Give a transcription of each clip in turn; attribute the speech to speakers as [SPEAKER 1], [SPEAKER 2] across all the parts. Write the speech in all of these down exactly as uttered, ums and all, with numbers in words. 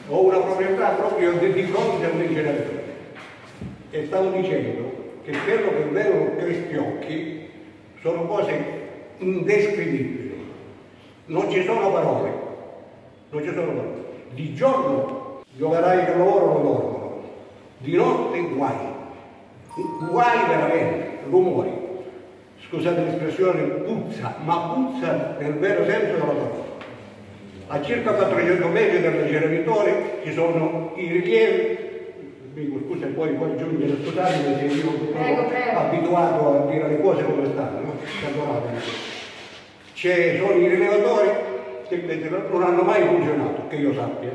[SPEAKER 1] ho una proprietà proprio di fronte a un generatore e stavo dicendo che quello che vedono questi occhi sono cose indescrivibili, non ci sono parole, non ci sono parole. Di giorno gli operai che lavorano dormono, di notte guai, guai veramente, rumori, scusate l'espressione, puzza, ma puzza nel vero senso della parola. A circa quattrocento metri dal generatore ci sono i rilievi, dico scusa poi puoi aggiungere, scusatemi se io sono abituato a dire le cose come stanno, no? Ci sono i rilevatori che non hanno mai funzionato, che io sappia.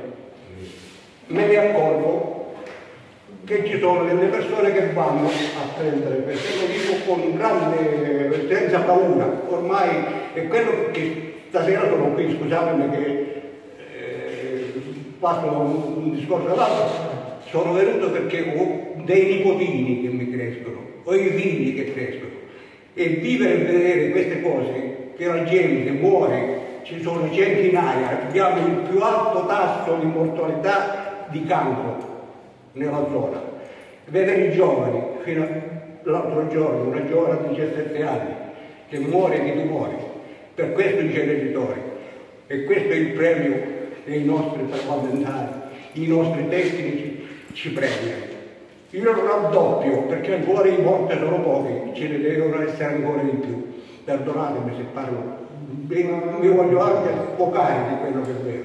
[SPEAKER 1] Me ne accorgo che ci sono delle persone che vanno a prendere, perché lo dico con grande, senza paura, ormai è quello che stasera sono qui, scusatemi che eh, passo un, un discorso all'altro, sono venuto perché ho dei nipotini che mi crescono, ho i figli che crescono, e vivere e vedere queste cose, che la gente muore, ci sono centinaia, abbiamo il più alto tasso di mortalità di cancro nella zona. Vedere i giovani, fino all'altro giorno, una giovane di diciassette anni che muore di tumori per questo inceneritori, e questo è il premio dei nostri parlamentari, i nostri tecnici ci premiano. Io non raddoppio perché ancora i morti sono pochi, ce ne devono essere ancora di più. Perdonatemi se parlo, mi voglio anche sfocare di quello che è vero.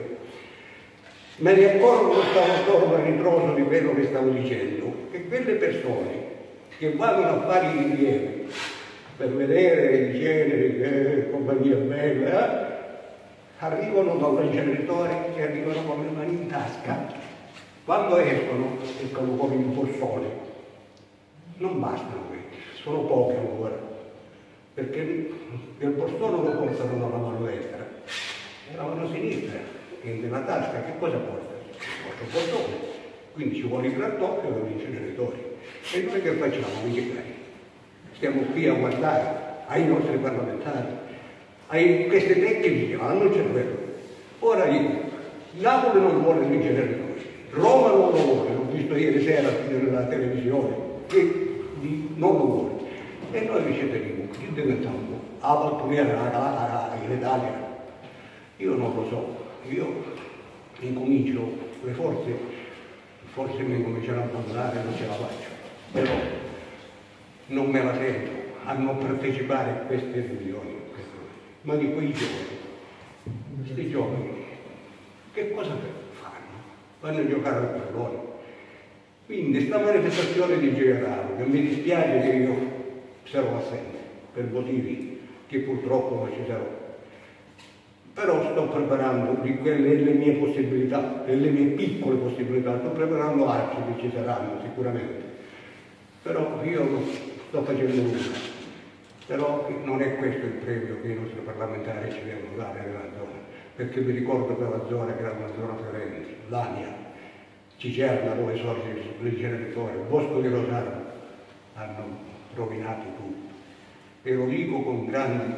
[SPEAKER 1] Me ne accorgo, stavo torno a ritroso di quello che stavo dicendo, che quelle persone che vanno a fare i rilievi per vedere il genere, che compagnia bella, eh, arrivano dal generatore e arrivano con le mani in tasca. Quando escono, escono come in borsone. Non bastano questi, sono pochi ancora, perché il borsone lo portano dalla mano destra e la mano sinistra, che nella tasca che cosa porta? Il borsone. Quindi ci vuole il raddoppio degli inceneritori. E noi che facciamo, amici cari? Stiamo qui a guardare ai nostri parlamentari, ai queste tecniche che hanno il cervello. Ora io, Napoli non vuole gli inceneritori, Roma non lo vuole, l'ho visto ieri sera nella televisione, che non lo vuole. E noi ci teniamo, che diventiamo a valturiera in Italia. Io non lo so, io incomincio, le forze, forse mi cominceranno a abbandonare, non ce la faccio, però non me la sento a non partecipare a queste riunioni, ma di quei giovani, questi giovani, che cosa fanno? Vanno a giocare al pallone. Quindi questa manifestazione di Gerardo, che mi dispiace che io sarò assente, per motivi che purtroppo non ci sarò, però sto preparando di quelle le mie possibilità, delle mie piccole possibilità, sto preparando altri che ci saranno sicuramente, però io non sto facendo nulla. Però non è questo il premio che i nostri parlamentari ci devono dare nella zona, perché mi ricordo che la zona che era una zona fiorente, l'Ania, Cicerna dove sorge il generatore, il Bosco di Rosarno, hanno rovinato tutto. E lo dico con grandi,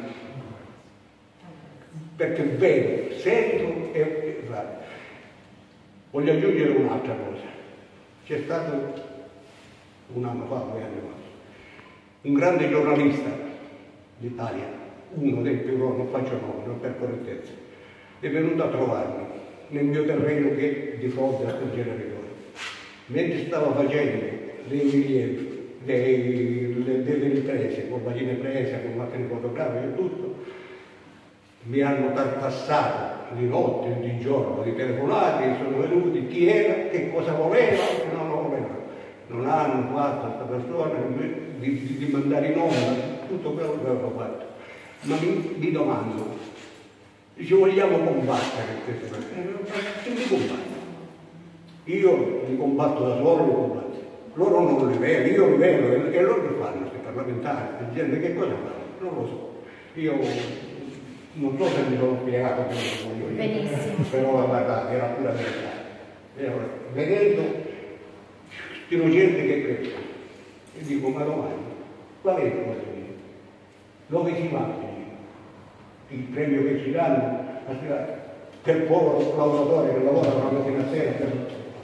[SPEAKER 1] perché vedo, sento e, e vado. Voglio aggiungere un'altra cosa. C'è stato un anno fa, due anni fa, un grande giornalista d'Italia, uno dei più, non faccio nome, non per correttezza, è venuto a trovarmi nel mio terreno che è di fronte a quel generatore. Mentre stavo facendo dei rilievi, dei, delle riprese, con macchine prese, con macchine fotografiche e tutto, mi hanno tartassato di notte e di giorno di telefonate, sono venuti, chi era, che cosa voleva, no, non voleva. Non hanno fatto a questa persona di, di, di mandare in onda tutto quello che avevo fatto. Ma mi, mi domando, ci vogliamo combattere queste persone? Che mi combatto? Io li combatto da solo, li combatto. Loro non li vedo, io li vedo, e, e loro che fanno, questi parlamentari, questa gente, che cosa fanno? Non lo so. Io non so se mi sono spiegato come lo voglio dire. Benissimo. Però guardate, era pura verità. Vedendo innocente che crescono, e dico, ma domani, qual è il problema? Dove si va? Il premio che ci danno per povero lavoratore che lavora una mattina a sera per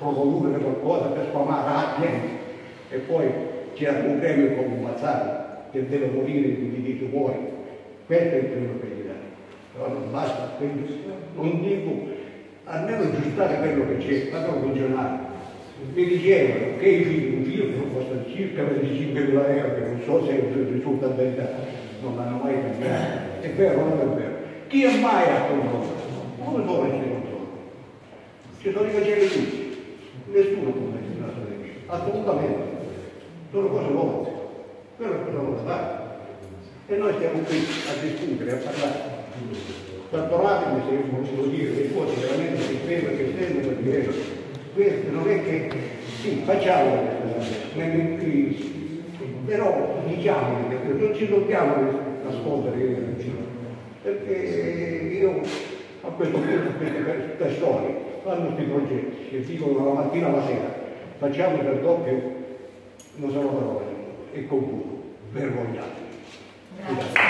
[SPEAKER 1] produrre qualcosa per sfamare la gente e poi c'era un premio come un Mazzari che deve morire di, di tumori. Questo è il primo che gli dà. Però non basta, non dico, almeno aggiustare quello che c'è, fatelo funzionare. Mi dicevano che i figli, un figlio che costa circa venticinquemila euro, che non so se risulta verità, non l'hanno mai cambiato. È vero o non è vero? Chi è mai a controllo? Come sono questi controlli? Ci sono i cancelli tutti, nessuno può mettere una storia, assolutamente. Sono cose nuove, quello è cosa non da fare. E noi stiamo qui a discutere, a parlare. Perdonatemi se io volevo dire le cose veramente che spero che siano perché questo non è che sì, facciamo nelle crisi, però diciamo che non ci dobbiamo nascondere perché io a questo punto queste persone fanno questi progetti che dicono dalla mattina alla sera facciamo per doppio non sono parole e concludo vergognatevi.